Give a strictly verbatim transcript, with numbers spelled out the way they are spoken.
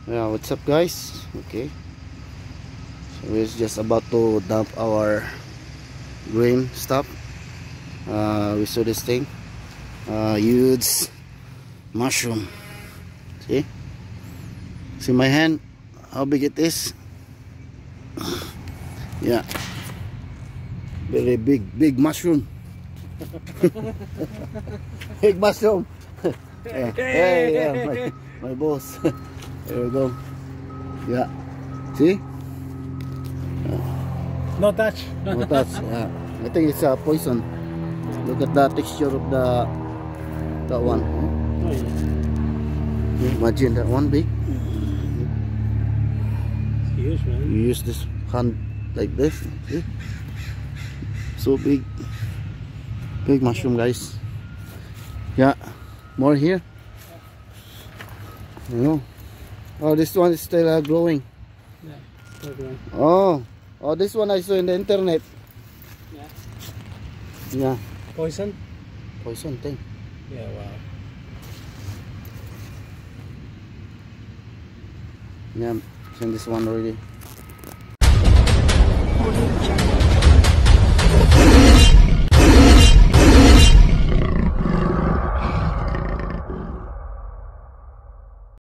Yeah, what's up guys? Okay, so we're just about to dump our green stuff. Uh, we saw this thing, uh, huge mushroom. See? See my hand? How big it is? Yeah, very big, big mushroom. Big mushroom. Yeah. Hey, yeah, my, my boss. There we go. Yeah. See? No touch. No touch. Yeah. I think it's a poison. Look at the texture of the that one. Oh, yeah. Imagine that one big. It's huge, man. You use this hand like this. See? So big. Big mushroom, guys. Yeah. More here. You know. Oh, this one is still uh, growing. Yeah, still growing. Oh, oh, this one I saw in the internet. Yeah. Yeah. Poison? Poison thing. Yeah, wow. Yeah, seen this one already.